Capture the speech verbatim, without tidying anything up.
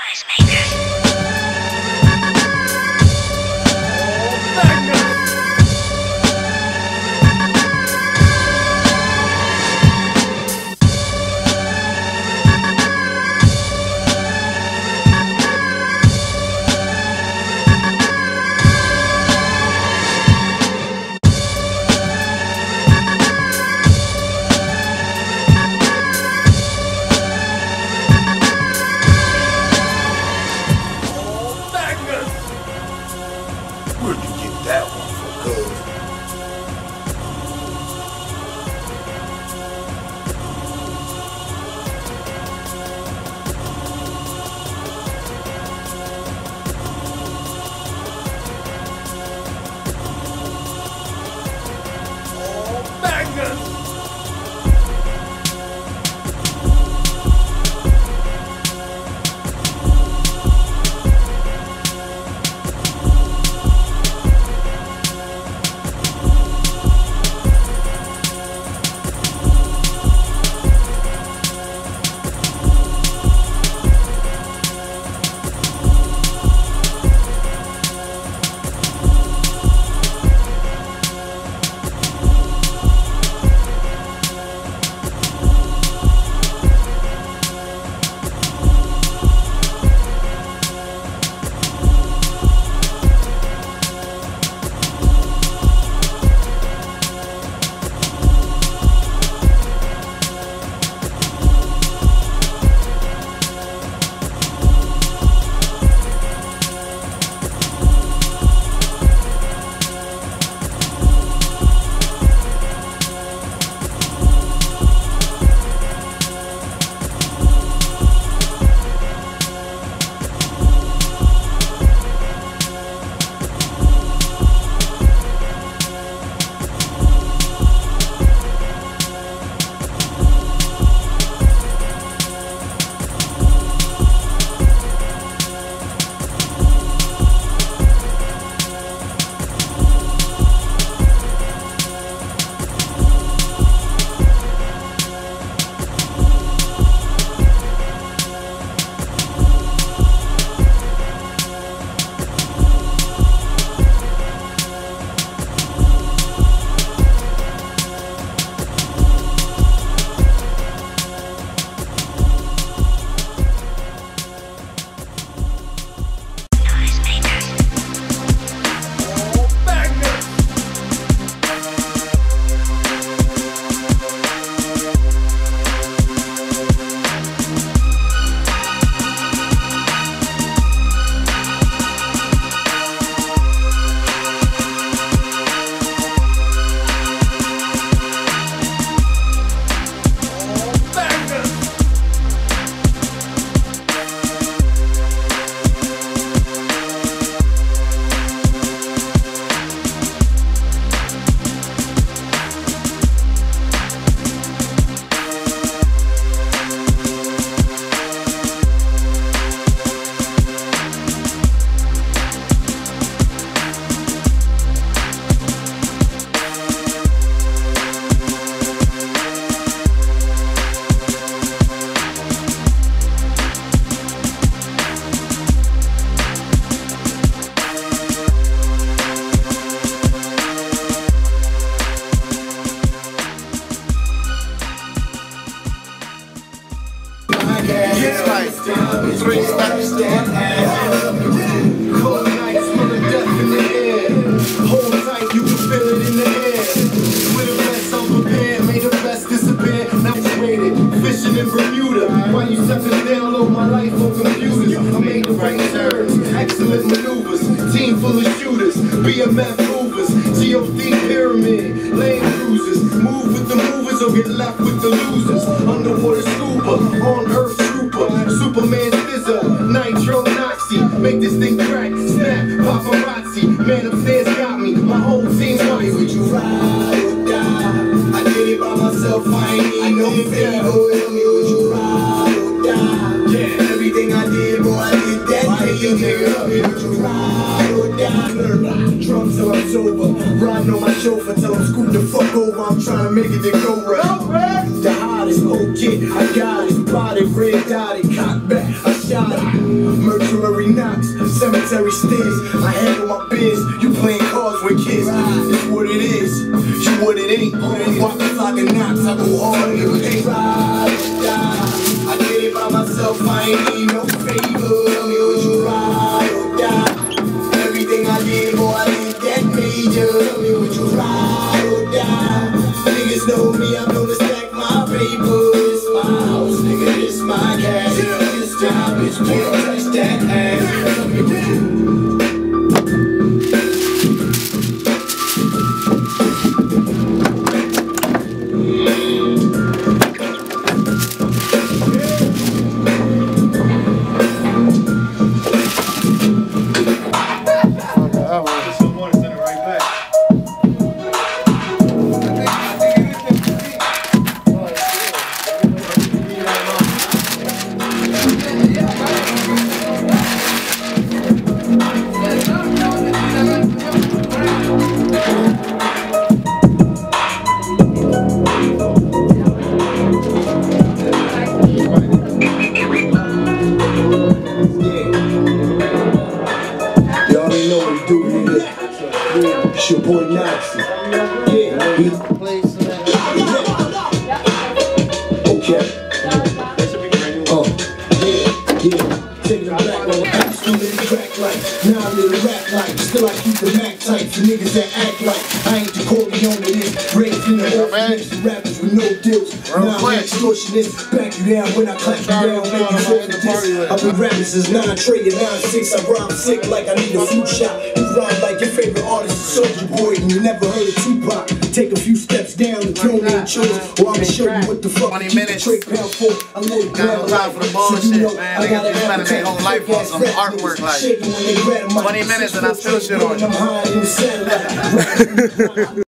Where'd you get that one from, cuz? Oh, bangers! It's like three steps. Cold nights, smelling death in the air. Hold tight, you can feel it in the air. With the best unprepared, made the best disappear. Now it's waited, fishing in Bermuda. While you stepping down low, my life on computers. I made the right turns, excellent maneuvers. Team full of shooters, B M F movers, G O D pyramid, lane cruisers. Move with the movers or get left with the losers. Underwater scuba, on earth trooper, Superman scissor, nitro Nazi. Make this thing crack, snap, paparazzi. Man upstairs got me, my whole team wants me. Would you ride or die? I did it by myself, I ain't need no favor. With me, would you ride or die? Yeah, everything I did, boy, I did that. Hey, you nigga, would you ride or die? Drums till I'm sober, riding on my chauffeur, tell him scoot the fuck over. I'm trying to make it to go right. The hottest, old kid, I got it, spotted, red dotted, cock back, I shot it. Mercury knocks, cemetery stairs. I handle my biz, you playing cards with kids. It's what it is, you what it ain't. Walk the Swagga knocks, I go hard in the paint. I did it by myself, I ain't need no favor. Tell me would you ride or die? Everything I did, boy, I did that major. Tell me would you ride or die? Niggas know me, I'm gonna stack my paper. It's my house, nigga, it's my cash. This time, bitch, can't touch that ass. Tell me would you. It's your boy Nazi. Yeah, we okay. Oh, yeah, yeah. Taking them back on the back, still in the crack like. Now I'm in the rap like. Still I keep the Mac tight for niggas that act like. I ain't the Corleone with this. Raised in the orphanage, the rappers with no deals. Now I'm extortionist. Back you down when I clap you down. Make you fall for this. I've been rapping since nine Trey and nine six. I rhyme sick like I need a flu shot. You rhyme like your favorite artist is Soulja Boy and you never heard of Tupac. Take a few steps down and throw me in choice. Or I'ma show you what the fuck twenty minutes. Trey pound for. I know it Got no time for the bullshit, so you know, man. Niggas be spending their whole life on some artwork like twenty minutes and I still shit on you.